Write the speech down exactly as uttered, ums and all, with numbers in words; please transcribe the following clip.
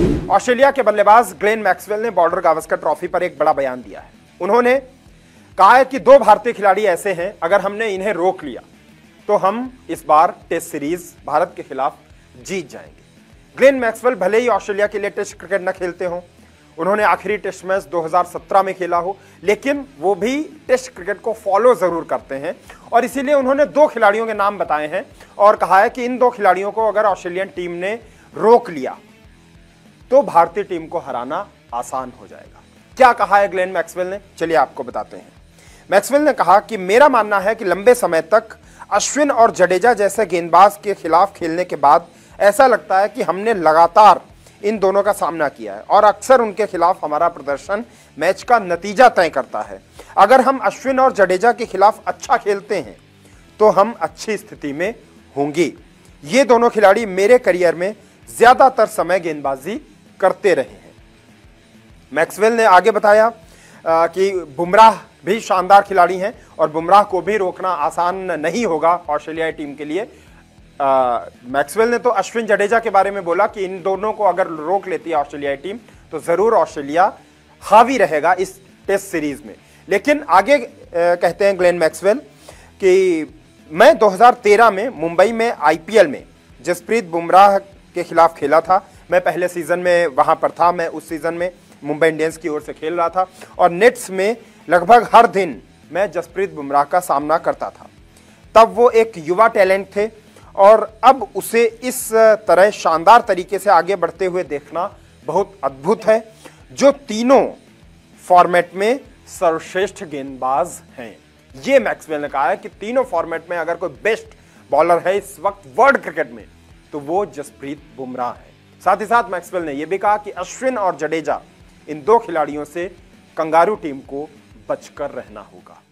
Australia के बल्लेबाज Glenn Maxwell ने बॉर्डर गावस्कर ट्रॉफी पर एक बड़ा बयान दिया है। उन्होंने कहा है कि दो भारतीय खिलाड़ी ऐसे हैं, अगर हमने इन्हें रोक लिया तो हम इस बार टेस्ट सीरीज भारत के खिलाफ जीत जाएंगे। ग्लेन मैक्सवेल भले ही ऑस्ट्रेलिया के लिए टेस्ट क्रिकेट न खेलते हों, उन्होंने आखिरी टेस्ट मैच दो हज़ार सत्रह में खेला हो, लेकिन वो भी टेस्ट क्रिकेट को फॉलो जरूर करते हैं और इसीलिए उन्होंने दो खिलाड़ियों के नाम बताए हैं और कहा है कि इन दो खिलाड़ियों को अगर ऑस्ट्रेलियन टीम ने रोक लिया तो भारतीय टीम को हराना आसान हो जाएगा। क्या कहा है ग्लेन मैक्सवेल ने, चलिए आपको बताते हैं। मैक्सवेल ने कहा कि मेरा मानना है कि लंबे समय तक अश्विन और जडेजा जैसे गेंदबाज के खिलाफ खेलने के बाद ऐसा लगता है कि हमने लगातार इन दोनों का सामना किया है और अक्सर उनके खिलाफ हमारा प्रदर्शन मैच का नतीजा तय करता है। अगर हम अश्विन और जडेजा के खिलाफ अच्छा खेलते हैं तो हम अच्छी स्थिति में होंगे। ये दोनों खिलाड़ी मेरे करियर में ज्यादातर समय गेंदबाजी करते रहे हैं। मैक्सवेल ने आगे बताया आ, कि बुमराह भी शानदार खिलाड़ी हैं और बुमराह को भी रोकना आसान नहीं होगा ऑस्ट्रेलियाई टीम के लिए। मैक्सवेल ने तो अश्विन जडेजा के बारे में बोला कि इन दोनों को अगर रोक लेती है ऑस्ट्रेलियाई टीम तो जरूर ऑस्ट्रेलिया हावी रहेगा इस टेस्ट सीरीज में। लेकिन आगे आ, कहते हैं ग्लेन मैक्सवेल कि मैं दो हज़ार तेरह में मुंबई में आईपीएल में जसप्रीत बुमराह के खिलाफ खेला था। मैं पहले सीजन में वहां पर था, मैं उस सीजन में मुंबई इंडियंस की ओर से खेल रहा था और नेट्स में लगभग हर दिन मैं जसप्रीत बुमराह का सामना करता था। तब वो एक युवा टैलेंट थे और अब उसे इस तरह शानदार तरीके से आगे बढ़ते हुए देखना बहुत अद्भुत है, जो तीनों फॉर्मेट में सर्वश्रेष्ठ गेंदबाज हैं। ये मैक्सवेल ने कहा है कि तीनों फॉर्मेट में अगर कोई बेस्ट बॉलर है इस वक्त वर्ल्ड क्रिकेट में तो वो जसप्रीत बुमराह है। साथ ही साथ मैक्सवेल ने यह भी कहा कि अश्विन और जडेजा इन दो खिलाड़ियों से कंगारू टीम को बचकर रहना होगा।